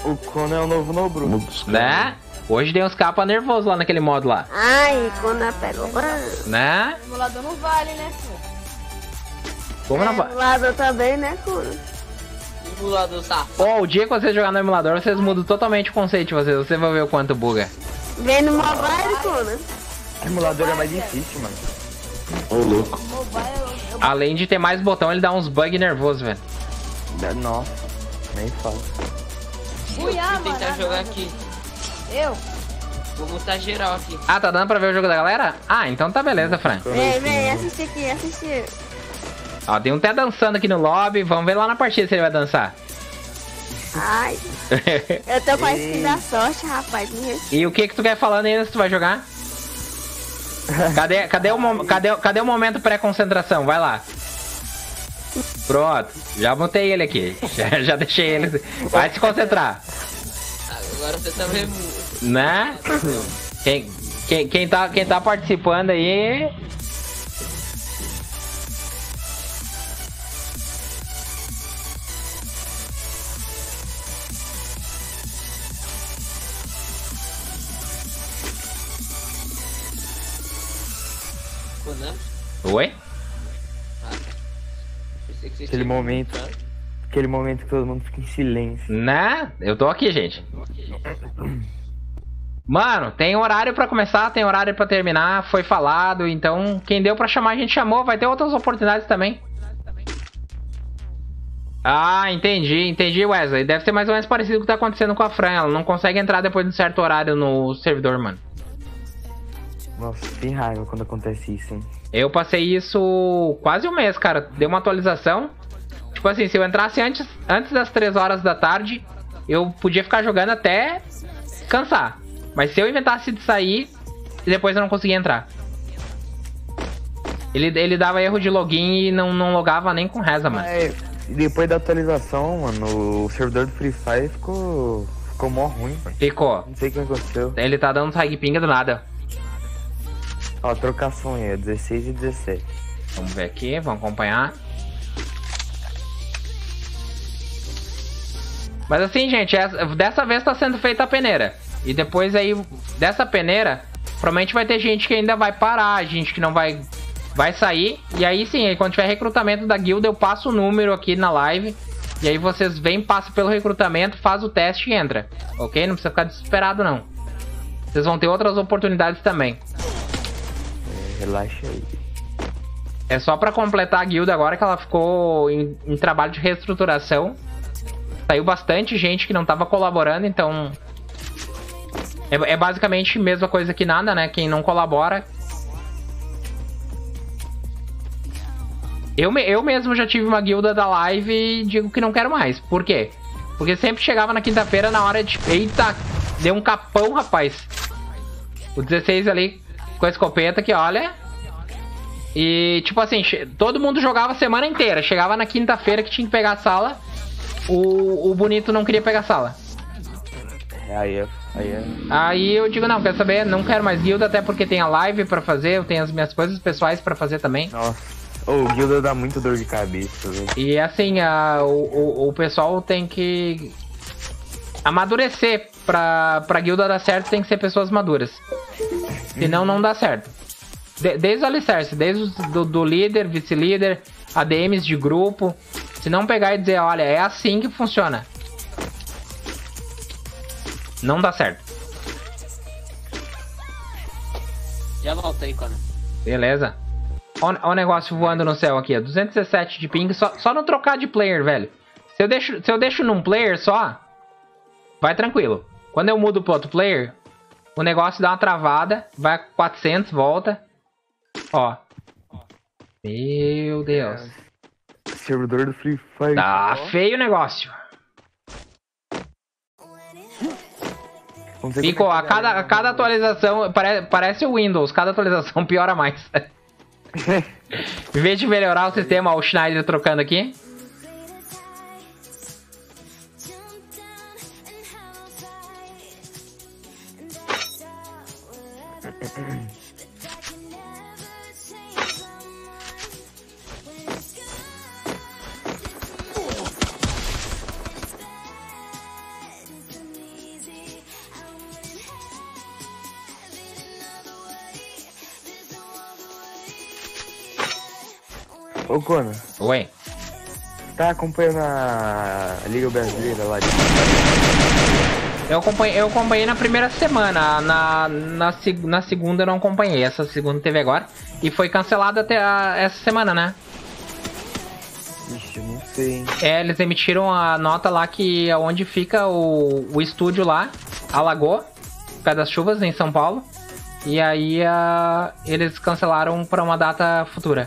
O Conan é o novo Nobru. Né? Hoje deu uns capas nervosos lá naquele modo lá. Ai, Conan pegou. Né? O emulador não vale, né, pô? Como não... Emulador também, né, Conan? Emulador safado. Pô, o dia que vocês jogarem no emulador, vocês mudam totalmente o conceito de vocês. Você vai ver o quanto buga. Vem no mobile, Conan. O emulador é mais difícil, mano. Ô, louco. Além de ter mais botão, ele dá uns bugs nervosos, velho. Nossa, nem falo. Vou tentar jogar aqui. Eu? Vou botar geral aqui. Ah, tá dando pra ver o jogo da galera? Ah, então tá beleza, Fran. Vem, assiste aqui, assiste. Ó, tem um até dançando aqui no lobby. Vamos ver lá na partida se ele vai dançar. Ai, eu tô com a skin da sorte, rapaz. E o que tu quer falando ainda se tu vai jogar? Cadê o momento pré-concentração? Vai lá. Pronto, já botei ele aqui. Já deixei ele. Vai se concentrar. Agora você tá vendo. Né? Quem tá participando aí. Conan? Oi? Aquele momento que todo mundo fica em silêncio. Né? Eu tô aqui, gente. Mano, tem horário pra começar, tem horário pra terminar, foi falado, então quem deu pra chamar a gente chamou, vai ter outras oportunidades também. Ah, entendi, Wesley. Deve ser mais ou menos parecido com o que tá acontecendo com a Fran, ela não consegue entrar depois de um certo horário no servidor, mano. Nossa, tem raiva quando acontece isso, hein? Eu passei isso quase um mês, cara. Deu uma atualização. Tipo assim, se eu entrasse antes das 3 horas da tarde, eu podia ficar jogando até cansar. Mas se eu inventasse de sair, depois eu não conseguia entrar. Ele dava erro de login e não logava nem com reza, mano. Depois da atualização, mano, o servidor do Free Fire ficou mó ruim, mano. Ficou. Não sei o que aconteceu. Ele tá dando tag pinga do nada. Ó, trocação aí, 16 e 17. Vamos ver aqui, vamos acompanhar. Mas assim, gente, dessa vez tá sendo feita a peneira. E depois aí, dessa peneira, provavelmente vai ter gente que ainda vai parar, gente que não vai sair. E aí sim, aí quando tiver recrutamento da guilda, eu passo o número aqui na live. E aí vocês vêm, passam pelo recrutamento, faz o teste e entra. Ok? Não precisa ficar desesperado, não. Vocês vão ter outras oportunidades também. Relaxa aí. É só pra completar a guilda agora que ela ficou em trabalho de reestruturação. Saiu bastante gente que não tava colaborando, então... É basicamente a mesma coisa que nada, né? Quem não colabora... Eu mesmo já tive uma guilda da live e digo que não quero mais. Por quê? Porque sempre chegava na quinta-feira na hora de... Eita! Deu um capão, rapaz. O 16 ali com a escopeta que olha... E tipo assim, todo mundo jogava a semana inteira. Chegava na quinta-feira que tinha que pegar a sala. O bonito não queria pegar a sala. Aí eu digo, não, quer saber? Não quero mais guilda, até porque tem a live pra fazer. Eu tenho as minhas coisas pessoais pra fazer também. Nossa, o guilda dá muito dor de cabeça, velho. E assim, o pessoal tem que amadurecer. Pra guilda dar certo, tem que ser pessoas maduras. Senão não dá certo. Desde o alicerce, desde do líder, vice-líder, ADMs de grupo. Se não pegar e dizer, olha, é assim que funciona, não dá certo. Já voltei, Conan. Beleza. Olha o negócio voando no céu aqui, ó. 217 de ping, só não trocar de player, velho. Se eu deixo num player só, vai tranquilo. Quando eu mudo pro outro player, o negócio dá uma travada, vai a 400, volta. Ó. Meu Deus. Servidor do Free Fire. Tá feio o negócio. Ficou, a cada atualização, parece o Windows, cada atualização piora mais. Em vez de melhorar o sistema, ó, o Schneider trocando aqui. Ô, Conan, Oi. tá acompanhando a Liga Brasileira lá de... Eu acompanhei na primeira semana, na segunda eu não acompanhei, essa segunda teve agora. E foi cancelada até essa semana, né? Ixi, eu não sei, hein. É, eles emitiram a nota lá que onde fica o estúdio lá, alagou, por causa das chuvas em São Paulo. E aí eles cancelaram para uma data futura.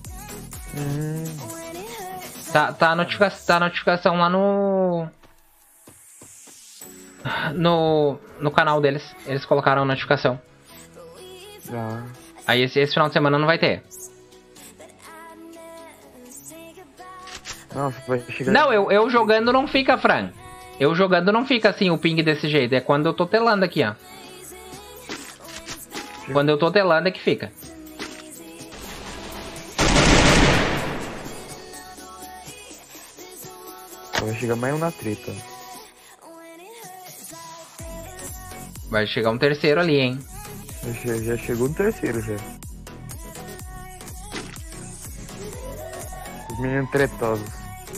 Tá a notificação lá no canal deles. Eles colocaram a notificação. Ah. Aí esse final de semana não vai ter. Nossa, vai chegar... Não, eu jogando não fica, Fran. Eu jogando não fica assim o ping desse jeito. É quando eu tô telando aqui, ó. Quando eu tô telando é que fica. Vai chegar mais um na treta. Vai chegar um terceiro ali, hein? Já chegou no terceiro, já. Os meninos tretosos.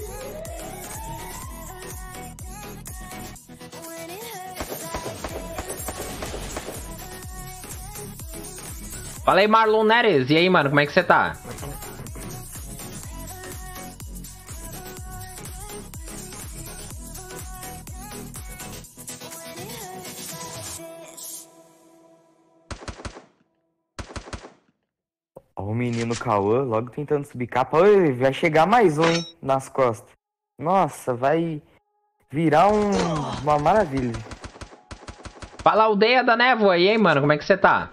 Fala aí, Marlon Neres. E aí, mano, como é que você tá? Ó, o menino Cauã logo tentando subir capa. Oi, vai chegar mais um, hein, nas costas. Nossa, vai virar uma maravilha. Fala, aldeia da névoa. E aí, mano, como é que você tá?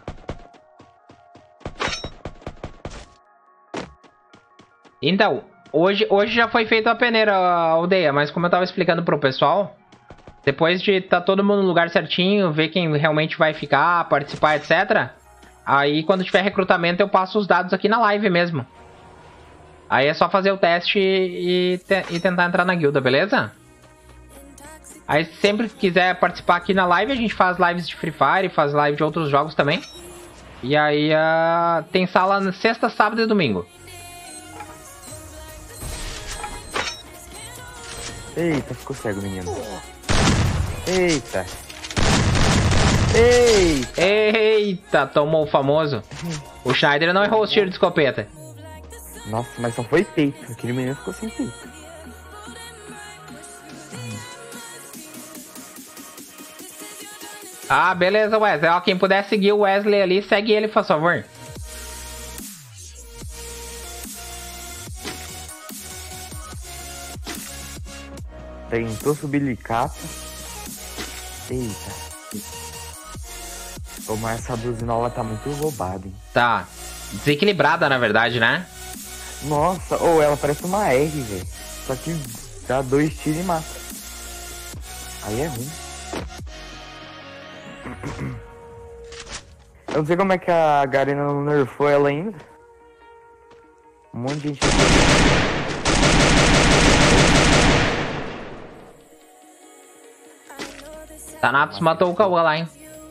Então, hoje já foi feita a peneira, a aldeia, mas como eu tava explicando pro pessoal, depois de tá todo mundo no lugar certinho, ver quem realmente vai ficar, participar, etc. Aí quando tiver recrutamento eu passo os dados aqui na live mesmo. Aí é só fazer o teste e tentar entrar na guilda, beleza? Aí sempre que quiser participar aqui na live, a gente faz lives de Free Fire, faz live de outros jogos também. E aí tem sala na sexta, sábado e domingo. Eita, ficou cego, menino. Eita. Eita. Eita, tomou o famoso. O Schneider não errou os tiros de escopeta. Nossa, mas só foi peito. Aquele menino ficou sem peito. Ah, beleza, Wesley. Ó, quem puder seguir o Wesley ali, segue ele, por favor. Tentou subir de capa. Eita. Ô, mas essa buzinola tá muito roubada, hein? Tá. Desequilibrada, na verdade, né? Nossa, ou ela parece uma R, velho. Só que dá 2 tiros e mata. Aí é ruim. Eu não sei como é que a Garena não nerfou ela ainda. Um monte de gente... Thanatos matou o Cauã lá, hein?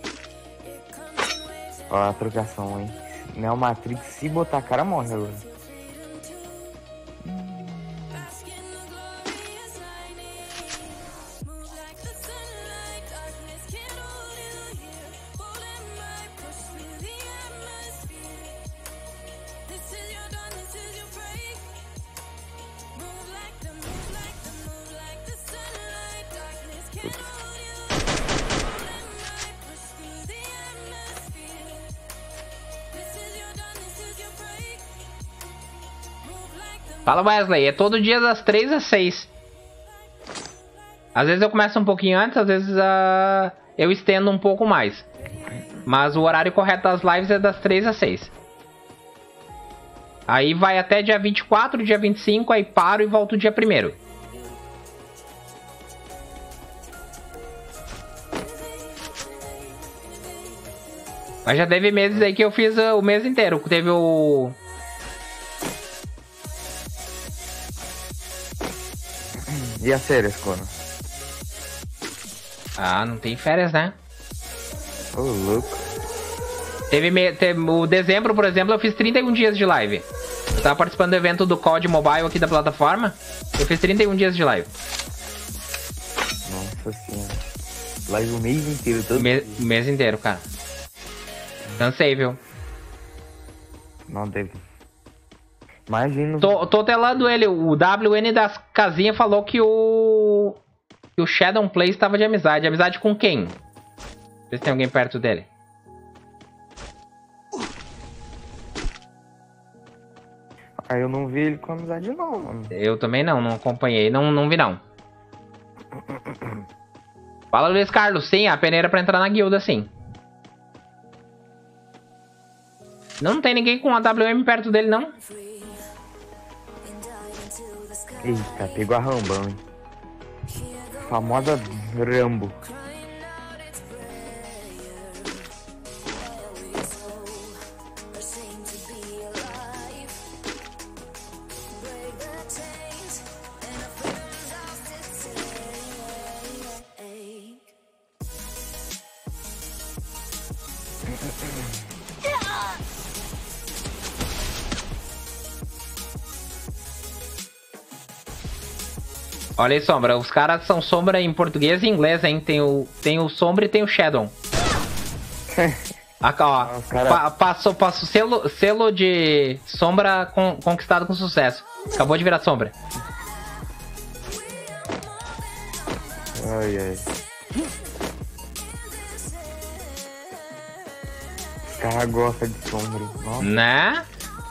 Ó a trocação, hein? Neo Matrix, se botar a cara, morre agora. Fala, Wesley, é todo dia das 3 às 6. Às vezes eu começo um pouquinho antes, às vezes eu estendo um pouco mais. Mas o horário correto das lives é das 3 às 6. Aí vai até dia 24, dia 25, aí paro e volto dia 1º. Mas já teve meses aí que eu fiz o mês inteiro. Teve o... E as férias, Conan? Ah, não tem férias, né? Ô, louco. Teve o dezembro, por exemplo, eu fiz 31 dias de live. tava participando do evento do COD Mobile aqui da plataforma. Eu fiz 31 dias de live. Nossa senhora. Live o mês inteiro, todo O mês inteiro, cara. Cansei, viu? Não deve. Imagina. Tô telando ele. O WN das casinhas falou que o Shadow Play estava de amizade. Amizade com quem? Vê se tem alguém perto dele. Ah, eu não vi ele com amizade não, mano. Eu também não acompanhei. Não vi não. Fala, Luiz Carlos. Sim, a peneira pra entrar na guilda, sim. Não tem ninguém com a WM perto dele, não. Eita, pegou a Rambão, hein? Famosa Rambo. Olha aí, Sombra. Os caras são Sombra em português e inglês, hein? Tem o Sombra e tem o Shadow. Aqui, ó. Passou selo de Sombra conquistado com sucesso. Acabou de virar Sombra. Ai, ai. Os caras gostam de Sombra. Nossa. Né?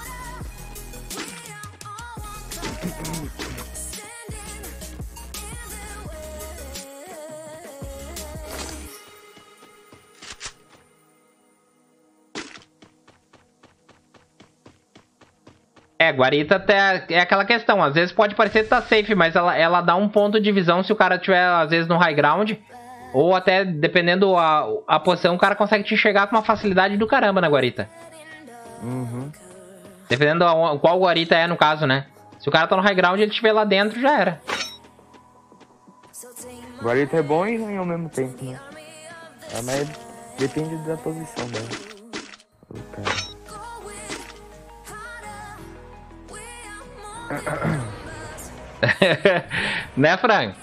Guarita é aquela questão. Às vezes pode parecer que tá safe, mas ela dá um ponto de visão se o cara tiver, às vezes, no high ground. Ou até, dependendo a posição, o cara consegue te enxergar com uma facilidade do caramba na guarita. Uhum. Dependendo qual guarita é, no caso, né? Se o cara tá no high ground e ele estiver lá dentro, já era. Guarita é bom e ruim ao mesmo tempo, né? Mas depende da posição dela. O cara. Né, Frank?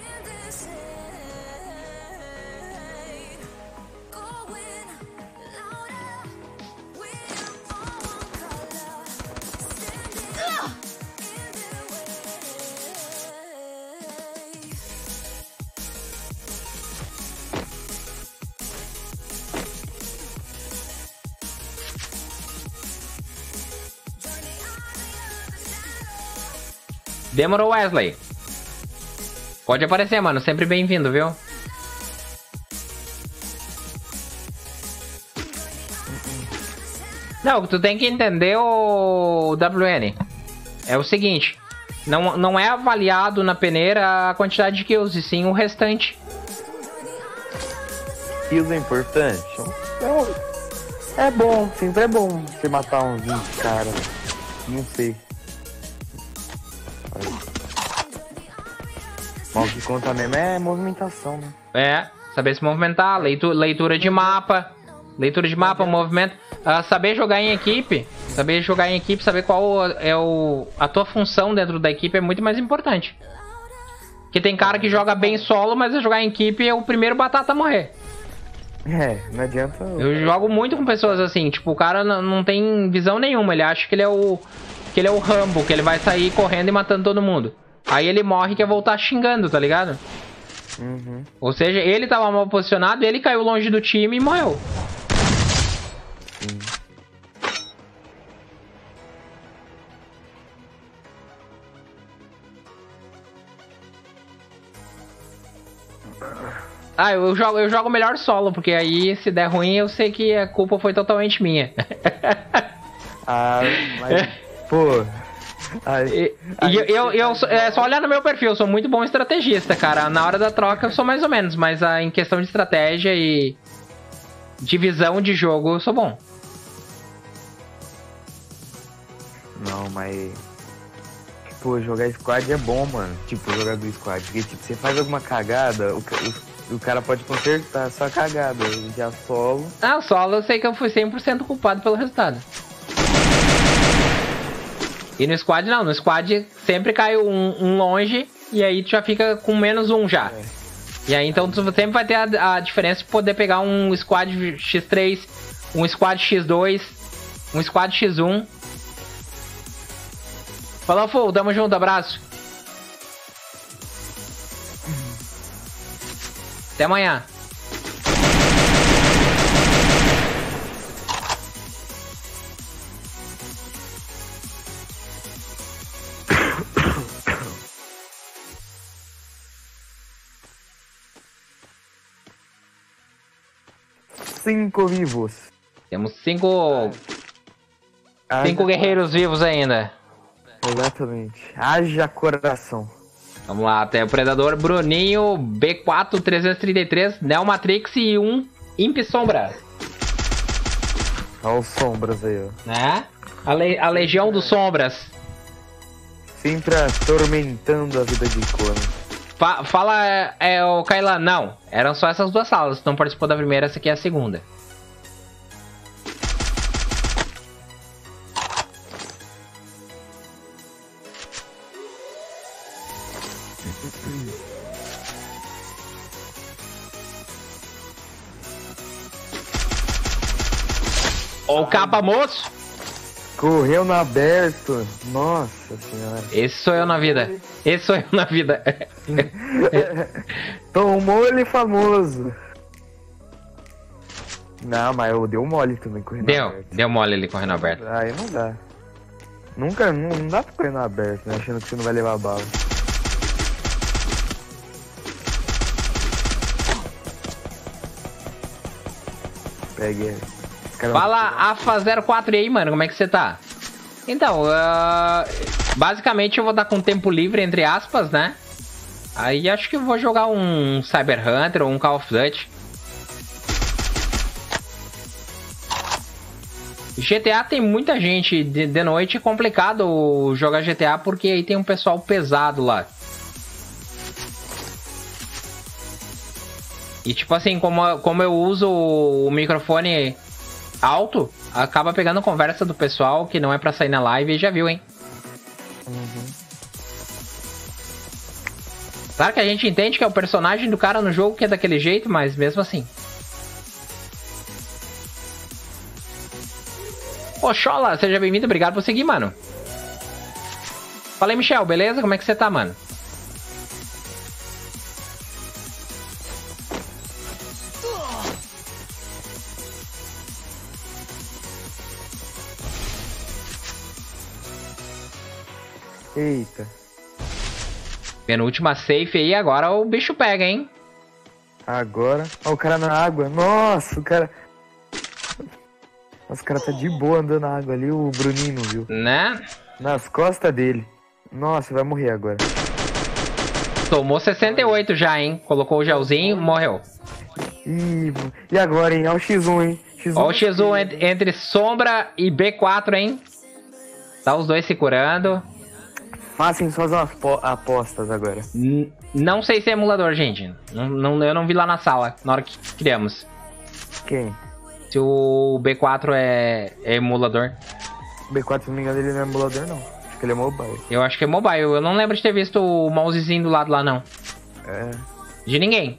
Demorou, Wesley. Pode aparecer, mano. Sempre bem-vindo, viu? Não, o que tu tem que entender, o WN, é o seguinte. Não é avaliado na peneira a quantidade de kills, e sim o restante. Kills é importante? É bom, sempre é bom você matar uns 20 caras. Não sei. Mas o que conta mesmo é movimentação, né? É, saber se movimentar, leitura de mapa. Leitura de mapa, movimento. Saber jogar em equipe. Saber qual é a tua função dentro da equipe é muito mais importante. Porque tem cara que joga bem solo, mas a jogar em equipe é o primeiro batata a morrer. Não adianta. Eu jogo muito com pessoas assim, tipo, o cara não tem visão nenhuma, ele acha que ele é o Rambo, que ele vai sair correndo e matando todo mundo. Aí ele morre e quer voltar xingando, tá ligado? Uhum. Ou seja, ele tava mal posicionado, ele caiu longe do time e morreu. Eu jogo melhor solo, porque aí se der ruim eu sei que a culpa foi totalmente minha. Mas, pô... É só olhar no meu perfil, eu sou muito bom estrategista, cara. Na hora da troca eu sou mais ou menos, mas em questão de estratégia e divisão de jogo eu sou bom. Não, mas... Pô, jogar squad é bom, mano. Tipo, jogar do squad. Porque, tipo, você faz alguma cagada, o cara pode consertar a sua cagada. Já solo... Solo eu sei que eu fui 100% culpado pelo resultado. E no squad não, no squad sempre cai um longe e aí tu já fica com menos um já. E aí então tu sempre vai ter a diferença de poder pegar um squad X3, um squad X2, um squad X1. Falou, Full, tamo junto, abraço. Até amanhã. Cinco vivos. Temos cinco guerreiros vivos ainda. Exatamente. Haja coração. Vamos lá, tem o Predador, Bruninho, B4, 333, Neo Matrix e um Imp Sombra. Olha os sombras aí, ó. Né? A Legião dos Sombras. Sempre atormentando a vida de Conan. Fala, o Kailan, não. Eram só essas duas salas. Se não participou da primeira, essa aqui é a segunda. Ó o capa, moço! Correu no aberto. Nossa senhora. Esse sou eu na vida. Esse sou eu na vida. Tomou ele famoso. Não, mas eu deu mole também correndo aberto. Deu mole ele correndo aberto. Aí não dá. Nunca, não dá pra correr no aberto, né? Achando que você não vai levar bala. Pegue. Fala AFA04 aí, mano, como é que você tá? Então, basicamente eu vou estar com tempo livre, entre aspas, né? Aí acho que eu vou jogar um Cyber Hunter ou um Call of Duty. GTA tem muita gente, de noite é complicado jogar GTA porque aí tem um pessoal pesado lá. E tipo assim, como eu uso o microfone alto, acaba pegando conversa do pessoal que não é pra sair na live e já viu, hein? Uhum. Claro que a gente entende que é o personagem do cara no jogo que é daquele jeito, mas mesmo assim. Ô, Xola, seja bem-vindo, obrigado por seguir, mano. Fala aí, Michel, beleza? Como é que você tá, mano? Eita. Penúltima safe aí, agora o bicho pega, hein? Agora. Ó, o cara na água. Nossa, o cara. Nossa, o cara tá de boa andando na água ali, o Bruninho, viu? Né? Nas costas dele. Nossa, vai morrer agora. Tomou 68 já, hein? Colocou o gelzinho, morreu. E agora, hein? Olha o X1, hein? Ó o X1 entre Sombra e B4, hein? Tá os dois se curando. Façam suas apostas agora. Não sei se é emulador, gente. Eu não vi lá na sala, na hora que criamos. Quem? Se o B4 é emulador. O B4, se não me engano, ele não é emulador, não. Acho que ele é mobile. Eu acho que é mobile. Eu não lembro de ter visto o mousezinho do lado lá, não. É. De ninguém.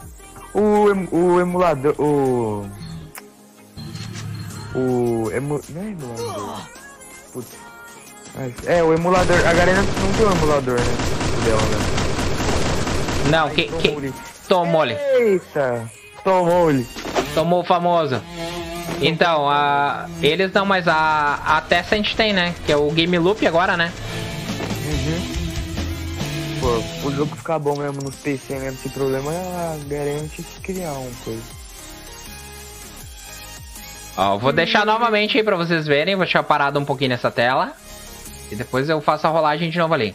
O emulador... não é emulador. Putz. É, o emulador. A Garena não tem um emulador, né? Dela, né? Não, tomou-lhe. Eita! Tomou-lhe. Tomou o famoso. Então, eles não, mas a Tessa a gente tem, né? Que é o Game Loop agora, né? Uhum. Pô, o jogo ficar bom mesmo nos PC mesmo, sem problema, a Garena tinha que criar um coisa. Ó, vou deixar novamente aí pra vocês verem. Vou deixar parado um pouquinho nessa tela. E depois eu faço a rolagem de novo ali.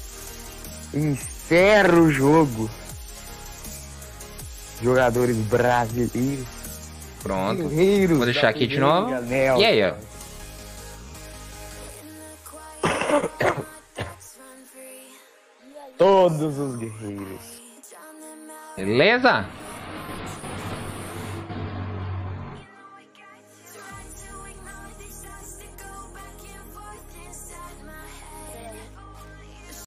Encerra o jogo. Jogadores brasileiros. Pronto. Vou deixar aqui de novo. E aí, ó. Todos os guerreiros. Beleza?